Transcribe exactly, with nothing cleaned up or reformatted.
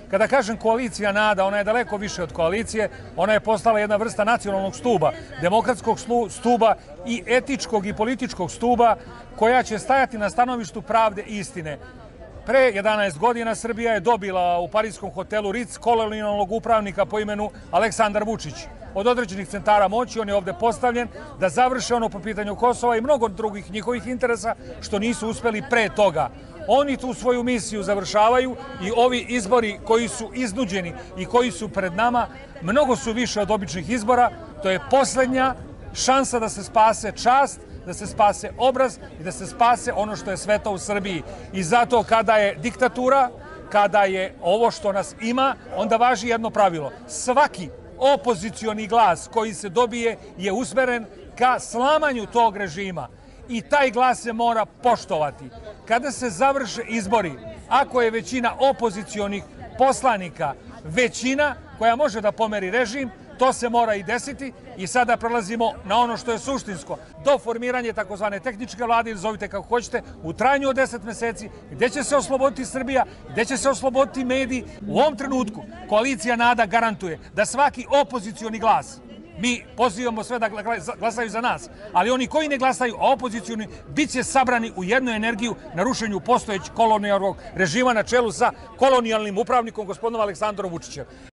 Kada kažem koalicija nada, ona je daleko više od koalicije, ona je postala jedna vrsta nacionalnog stuba, demokratskog stuba i etičkog i političkog stuba koja će stajati na stanovištu pravde i istine. Pre jedanaest godina Srbija je dobila u parijskom hotelu Ritz kolonijalnog upravnika po imenu Aleksandar Vučić. Od određenih centara moći on je ovde postavljen da završe ono po pitanju Kosova i mnogo drugih njihovih interesa što nisu uspeli pre toga. Oni tu svoju misiju završavaju i ovi izbori koji su iznuđeni i koji su pred nama mnogo su više od običnih izbora. To je poslednja šansa da se spase čast, da se spase obraz i da se spase ono što je sveto u Srbiji. I zato kada je diktatura, kada je ovo što nas ima, onda važi jedno pravilo. Svaki opozicioni glas koji se dobije je usmeren ka slamanju tog režima i taj glas se mora poštovati. Kada se završe izbori, ako je većina opozicionih poslanika većina koja može da pomeri režim, to se mora i desiti i sada prelazimo na ono što je suštinsko. Do formiranja takozvane tehničke vlade, ili zovite kako hoćete, u trajanju od deset meseci, gde će se osloboditi Srbija, gde će se osloboditi mediji. U ovom trenutku koalicija nada garantuje da svaki opozicioni glas, mi pozivamo sve da glasaju za nas, ali oni koji ne glasaju, a opozicioni, bit će sabrani u jednu energiju na rušenju postojećeg kolonijalnog režima na čelu sa kolonijalnim upravnikom gospodinom Aleksandrom Vučićem.